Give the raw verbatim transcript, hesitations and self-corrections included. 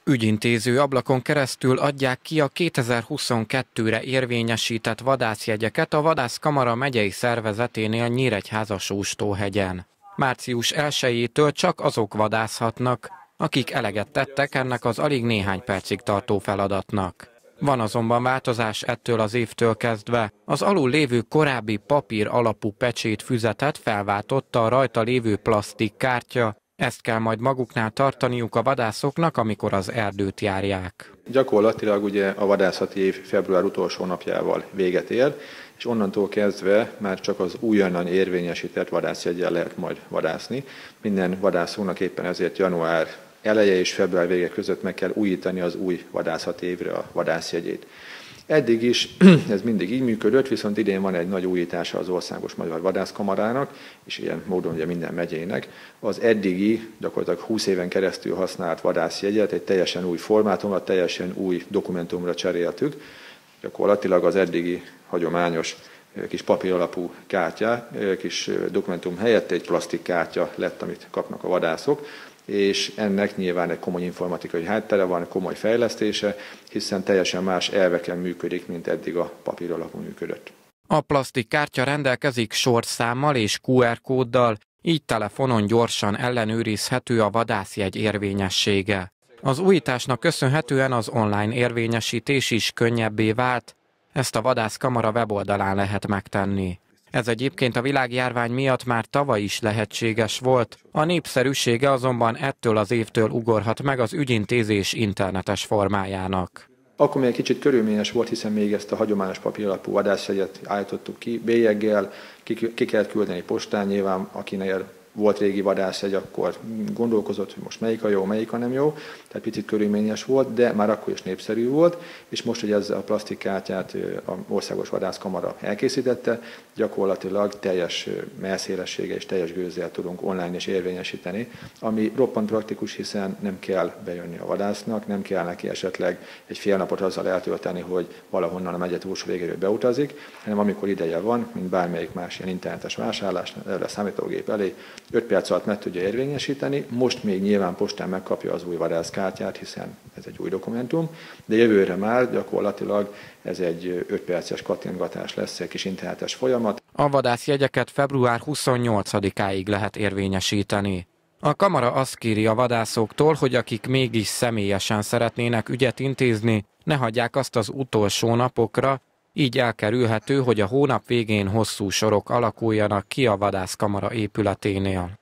Ügyintéző ablakon keresztül adják ki a kétezer-huszonkettőre érvényesített vadászjegyeket a Vadászkamara megyei szervezeténél Nyíregyháza-Sóstóhegyen. március elsejétől csak azok vadászhatnak, akik eleget tettek ennek az alig néhány percig tartó feladatnak. Van azonban változás ettől az évtől kezdve. Az alul lévő korábbi papír alapú pecsétfüzetet felváltotta a rajta lévő plasztikkártya. Ezt kell majd maguknál tartaniuk a vadászoknak, amikor az erdőt járják. Gyakorlatilag ugye a vadászati év február utolsó napjával véget ér, és onnantól kezdve már csak az újonnan érvényesített vadászjeggyel lehet majd vadászni. Minden vadászónak éppen ezért január eleje és február vége között meg kell újítani az új vadászati évre a vadászjegyét. Eddig is ez mindig így működött, viszont idén van egy nagy újítása az Országos Magyar Vadászkamarának, és ilyen módon ugye minden megyének. Az eddigi, gyakorlatilag húsz éven keresztül használt vadászjegyet egy teljesen új formátumra, teljesen új dokumentumra cseréltük. Gyakorlatilag az eddigi hagyományos kis papíralapú kártya, kis dokumentum helyett egy plastik kártya lett, amit kapnak a vadászok, és ennek nyilván egy komoly informatikai háttere van, komoly fejlesztése, hiszen teljesen más elveken működik, mint eddig a papír alapú működött. A plastik kártya rendelkezik sorszámmal és kú er kóddal, így telefonon gyorsan ellenőrizhető a vadászjegy érvényessége. Az újításnak köszönhetően az online érvényesítés is könnyebbé vált, ezt a Vadászkamara weboldalán lehet megtenni. Ez egyébként a világjárvány miatt már tavaly is lehetséges volt, a népszerűsége azonban ettől az évtől ugorhat meg az ügyintézés internetes formájának. Akkor még egy kicsit körülményes volt, hiszen még ezt a hagyományos papíralapú vadászjegyet állítottuk ki bélyeggel, ki, ki kellett küldeni postán, nyilván akinél volt régi vadászjegy, akkor gondolkozott, hogy most melyik a jó, melyik a nem jó, tehát picit körülményes volt, de már akkor is népszerű volt, és most, hogy ez a plastikkártyát az Országos Vadászkamara elkészítette, gyakorlatilag teljes mellszélessége és teljes gőzzel tudunk online is érvényesíteni, ami roppant praktikus, hiszen nem kell bejönni a vadásznak, nem kell neki esetleg egy fél napot azzal eltölteni, hogy valahonnan a megye túlsó végéről beutazik, hanem amikor ideje van, mint bármelyik más ilyen internetes vásárlás, a számítógép elé, öt perc alatt meg tudja érvényesíteni, most még nyilván postán megkapja az új vadászkártyát, hiszen ez egy új dokumentum, de jövőre már gyakorlatilag ez egy öt perces kattintgatás lesz, egy kis internetes folyamat. A vadászjegyeket február huszonnyolcadikáig lehet érvényesíteni. A kamara azt kéri a vadászoktól, hogy akik mégis személyesen szeretnének ügyet intézni, ne hagyják azt az utolsó napokra, így elkerülhető, hogy a hónap végén hosszú sorok alakuljanak ki a Vadászkamara épületénél.